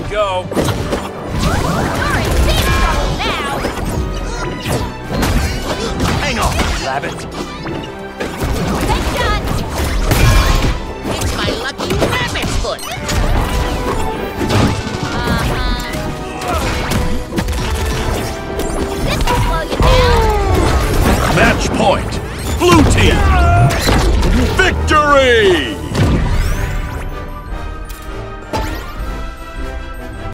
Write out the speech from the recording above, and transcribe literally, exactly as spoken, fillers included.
go. You're in big trouble now. Hang on, rabbit. Headshot. It's my lucky rabbit's foot. Uh-huh. This will slow you down. Match point. Blue team. Victory!